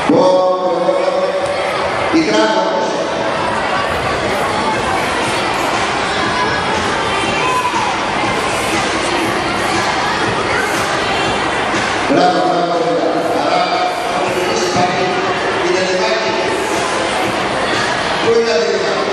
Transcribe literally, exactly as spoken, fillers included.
I grano bravo, bravo, bravo, in delle macchine, quella delle macchine.